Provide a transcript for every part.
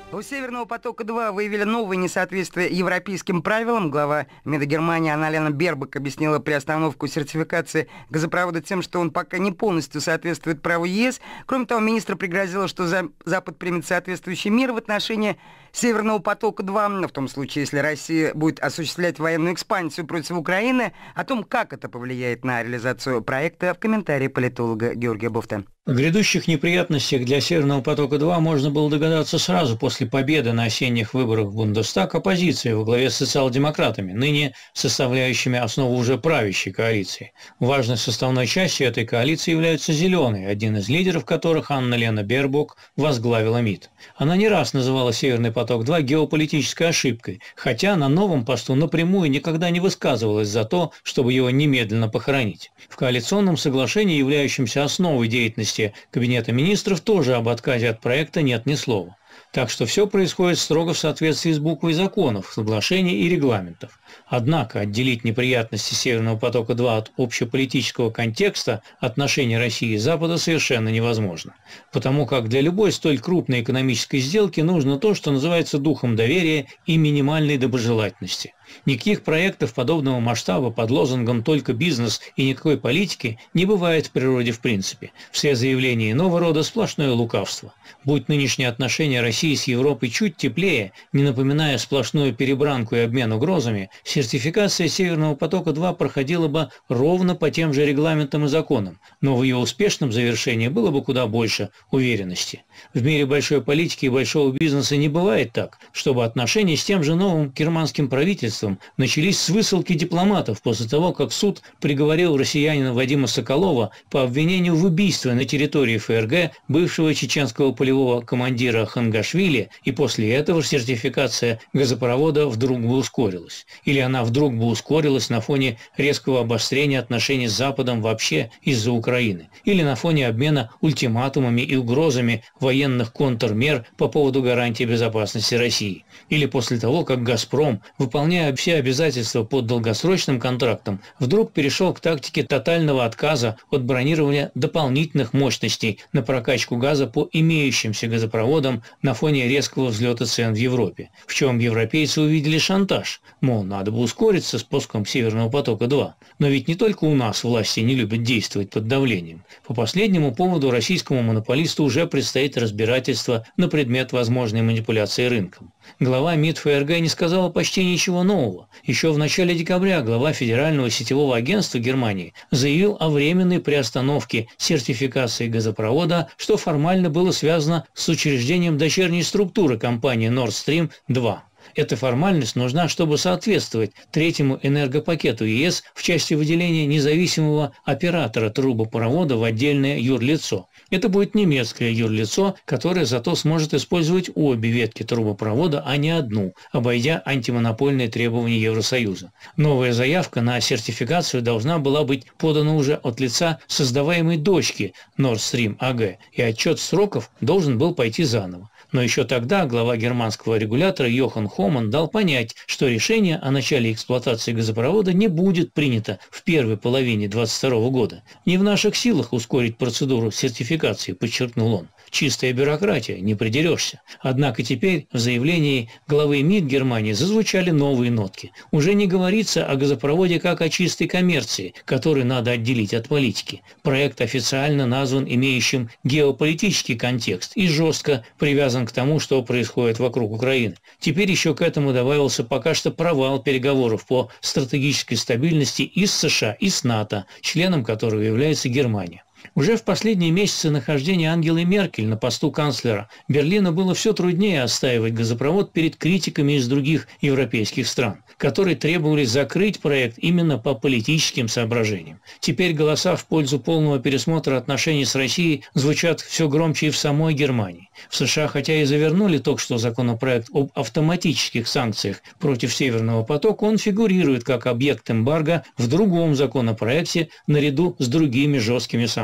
У «Северного потока-2» выявили новые несоответствия европейским правилам. Глава МИДа Германии Анна-Лена Бербок объяснила приостановку сертификации газопровода тем, что он пока не полностью соответствует праву ЕС. Кроме того, министр пригрозила, что Запад примет соответствующие меры в отношении «Северного потока-2», в том случае, если Россия будет осуществлять военную экспансию против Украины. О том, как это повлияет на реализацию проекта, в комментарии политолога Георгия Буфта. О грядущих неприятностях для «Северного потока-2» можно было догадаться сразу после победы на осенних выборах в Бундестаг оппозиции во главе с социал-демократами, ныне составляющими основу уже правящей коалиции. Важной составной частью этой коалиции являются «Зеленые», один из лидеров которых Анна-Лена Бербок возглавила МИД. Она не раз называла «Северный поток-2» геополитической ошибкой, хотя на новом посту напрямую никогда не высказывалась за то, чтобы его немедленно похоронить. В коалиционном соглашении, являющемся основой деятельности Кабинета министров, тоже об отказе от проекта нет ни слова. Так что все происходит строго в соответствии с буквой законов, соглашений и регламентов. Однако отделить неприятности «Северного потока-2» от общеполитического контекста отношений России и Запада совершенно невозможно. Потому как для любой столь крупной экономической сделки нужно то, что называется духом доверия и минимальной доброжелательности. Никаких проектов подобного масштаба под лозунгом «только бизнес» и никакой политики не бывает в природе в принципе. Все заявления иного рода – сплошное лукавство. Будь нынешние отношения России с Европой чуть теплее, не напоминая сплошную перебранку и обмен угрозами, сертификация «Северного потока-2» проходила бы ровно по тем же регламентам и законам, но в ее успешном завершении было бы куда больше уверенности. В мире большой политики и большого бизнеса не бывает так, чтобы отношения с тем же новым германским правительством начались с высылки дипломатов после того, как суд приговорил россиянина Вадима Соколова по обвинению в убийстве на территории ФРГ бывшего чеченского полевого командира Хангашвили, и после этого сертификация газопровода вдруг бы ускорилась. Или она вдруг бы ускорилась на фоне резкого обострения отношений с Западом вообще из-за Украины. Или на фоне обмена ультиматумами и угрозами военных контрмер по поводу гарантии безопасности России. Или после того, как «Газпром», выполняя все обязательства под долгосрочным контрактом, вдруг перешел к тактике тотального отказа от бронирования дополнительных мощностей на прокачку газа по имеющимся газопроводам на фоне резкого взлета цен в Европе, в чем европейцы увидели шантаж, мол, надо бы ускориться с пуском «Северного потока-2». Но ведь не только у нас власти не любят действовать под давлением. По последнему поводу российскому монополисту уже предстоит разбирательство на предмет возможной манипуляции рынком. Глава МИД ФРГ не сказала почти ничего нового. Еще в начале декабря глава Федерального сетевого агентства Германии заявил о временной приостановке сертификации газопровода, что формально было связано с учреждением дочерней структуры компании Nord Stream 2. Эта формальность нужна, чтобы соответствовать третьему энергопакету ЕС в части выделения независимого оператора трубопровода в отдельное юрлицо. Это будет немецкое юрлицо, которое зато сможет использовать обе ветки трубопровода, а не одну, обойдя антимонопольные требования Евросоюза. Новая заявка на сертификацию должна была быть подана уже от лица создаваемой дочки Nord Stream AG, и отчет сроков должен был пойти заново. Но еще тогда глава германского регулятора Йохан Хоман дал понять, что решение о начале эксплуатации газопровода не будет принято в первой половине 2022 года. Не в наших силах ускорить процедуру сертификации, подчеркнул он. Чистая бюрократия, не придерешься. Однако теперь в заявлении главы МИД Германии зазвучали новые нотки. Уже не говорится о газопроводе как о чистой коммерции, которую надо отделить от политики. Проект официально назван имеющим геополитический контекст и жестко привязан к тому, что происходит вокруг Украины. Теперь еще к этому добавился пока что провал переговоров по стратегической стабильности и с США, и с НАТО, членом которого является Германия. Уже в последние месяцы нахождения Ангелы Меркель на посту канцлера Берлину было все труднее отстаивать газопровод перед критиками из других европейских стран, которые требовали закрыть проект именно по политическим соображениям. Теперь голоса в пользу полного пересмотра отношений с Россией звучат все громче и в самой Германии. В США хотя и завернули только что законопроект об автоматических санкциях против «Северного потока», он фигурирует как объект эмбарго в другом законопроекте наряду с другими жесткими санкциями.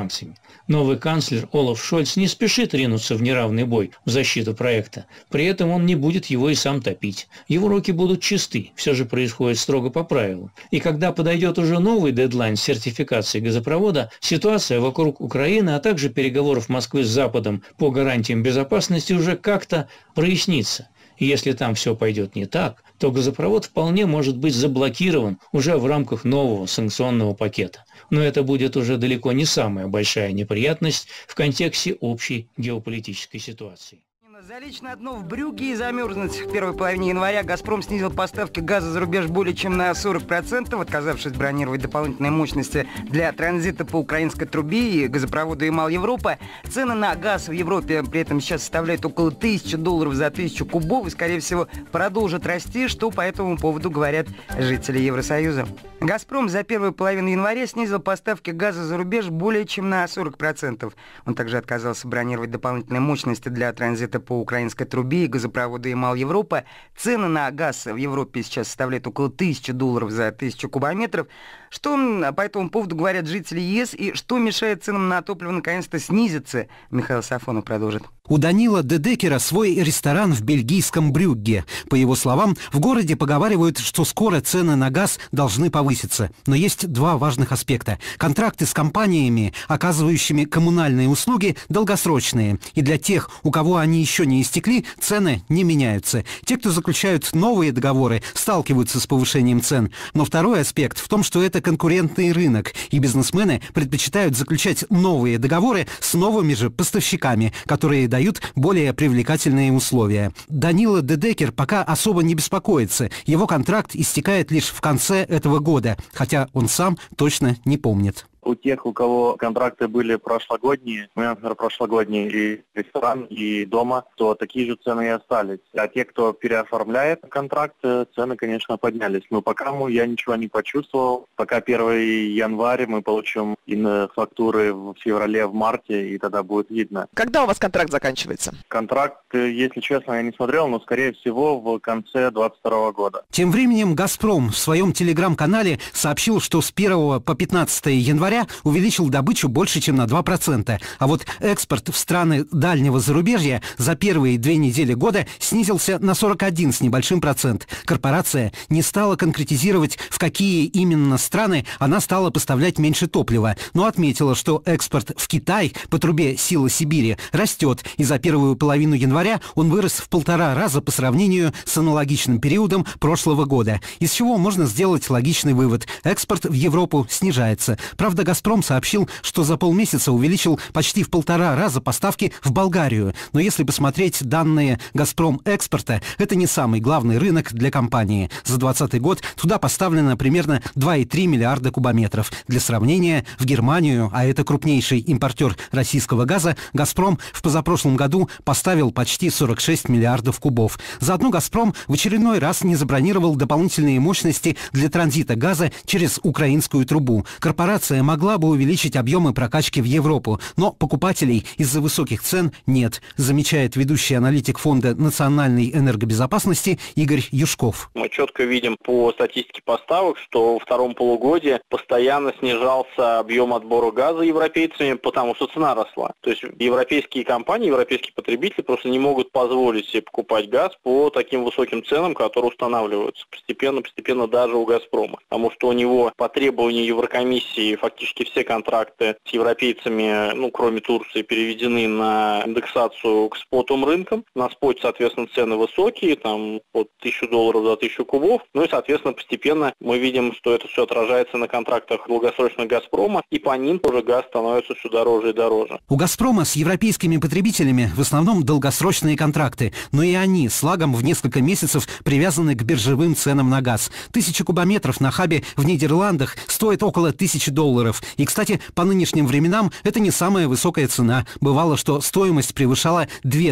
санкциями. Новый канцлер Олаф Шольц не спешит ринуться в неравный бой в защиту проекта. При этом он не будет его и сам топить. Его руки будут чисты, все же происходит строго по правилам. И когда подойдет уже новый дедлайн сертификации газопровода, ситуация вокруг Украины, а также переговоров Москвы с Западом по гарантиям безопасности уже как-то прояснится. И если там все пойдет не так, то газопровод вполне может быть заблокирован уже в рамках нового санкционного пакета. Но это будет уже далеко не самая большая неприятность в контексте общей геополитической ситуации. Залечь на дно в Брюгге и замерзнуть. В первой половине января «Газпром» снизил поставки газа за рубеж более чем на 40%, отказавшись бронировать дополнительные мощности для транзита по украинской трубе и газопроводу Ямал-Европа. Цены на газ в Европе при этом сейчас составляют около $1000 за 1000 кубов и, скорее всего, продолжат расти, что по этому поводу говорят жители Евросоюза. «Газпром» за первую половину января снизил поставки газа за рубеж более чем на 40%. Он также отказался бронировать дополнительные мощности для транзита по украинской трубе и газопроводу Ямал-Европа. Цены на газ в Европе сейчас составляют около $1000 за 1000 кубометров. Что по этому поводу говорят жители ЕС и что мешает ценам на топливо наконец-то снизиться? Михаил Сафонов продолжит. У Данила Дедекера свой ресторан в бельгийском Брюгге. По его словам, в городе поговаривают, что скоро цены на газ должны повыситься. Но есть два важных аспекта. Контракты с компаниями, оказывающими коммунальные услуги, долгосрочные. И для тех, у кого они еще не истекли, цены не меняются. Те, кто заключают новые договоры, сталкиваются с повышением цен. Но второй аспект в том, что это конкурентный рынок, и бизнесмены предпочитают заключать новые договоры с новыми же поставщиками, которые дают более привлекательные условия. Данила Дедекер пока особо не беспокоится. Его контракт истекает лишь в конце этого года, хотя он сам точно не помнит. У тех, у кого контракты были прошлогодние, у меня, например, прошлогодний и ресторан, и дома, то такие же цены и остались. А те, кто переоформляет контракты, цены, конечно, поднялись. Но пока я ничего не почувствовал. Пока 1 января мы получим фактуры в феврале, в марте, и тогда будет видно. Когда у вас контракт заканчивается? Контракт, если честно, я не смотрел, но, скорее всего, в конце 2022 года. Тем временем «Газпром» в своем телеграм-канале сообщил, что с 1 по 15 января увеличил добычу больше, чем на 2%. А вот экспорт в страны дальнего зарубежья за первые 2 недели года снизился на 41 с небольшим процент. Корпорация не стала конкретизировать, в какие именно страны она стала поставлять меньше топлива, но отметила, что экспорт в Китай по трубе «Сила Сибири» растет, и за первую половину января он вырос в 1,5 раза по сравнению с аналогичным периодом прошлого года. Из чего можно сделать логичный вывод. Экспорт в Европу снижается. Правда, «Газпром» сообщил, что за полмесяца увеличил почти в 1,5 раза поставки в Болгарию. Но если посмотреть данные «Газпром» экспорта, это не самый главный рынок для компании. За 2020 год туда поставлено примерно 2,3 миллиарда кубометров. Для сравнения, в Германию, а это крупнейший импортер российского газа, «Газпром» в позапрошлом году поставил почти 46 миллиардов кубов. Заодно «Газпром» в очередной раз не забронировал дополнительные мощности для транзита газа через украинскую трубу. Корпорация могла бы увеличить объемы прокачки в Европу, но покупателей из-за высоких цен нет, замечает ведущий аналитик Фонда национальной энергобезопасности Игорь Юшков. Мы четко видим по статистике поставок, что во втором полугодии постоянно снижался объем отбора газа европейцами, потому что цена росла. То есть европейские компании, европейские потребители просто не могут позволить себе покупать газ по таким высоким ценам, которые устанавливаются постепенно даже у «Газпрома». Потому что у него по требованию Еврокомиссии фактически все контракты с европейцами, кроме Турции, переведены на индексацию к спотовым рынкам. На споте, соответственно, цены высокие, там от $1000 за 1000 кубов. И, соответственно, постепенно мы видим, что это все отражается на контрактах долгосрочных «Газпрома», и по ним тоже газ становится все дороже и дороже. У «Газпрома» с европейскими потребителями в основном долгосрочные контракты, но и они с лагом в несколько месяцев привязаны к биржевым ценам на газ. 1000 кубометров на хабе в Нидерландах стоит около $1000. И, кстати, по нынешним временам это не самая высокая цена. Бывало, что стоимость превышала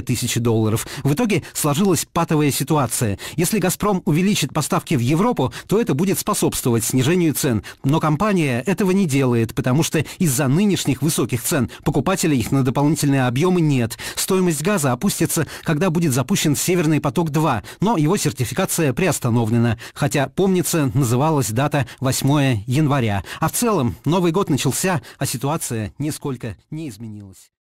$2000. В итоге сложилась патовая ситуация. Если «Газпром» увеличит поставки в Европу, то это будет способствовать снижению цен. Но компания этого не делает, потому что из-за нынешних высоких цен покупателей на дополнительные объемы нет. Стоимость газа опустится, когда будет запущен «Северный поток-2», но его сертификация приостановлена. Хотя, помнится, называлась дата 8 января. А в целом, новый Новый год начался, а ситуация нисколько не изменилась.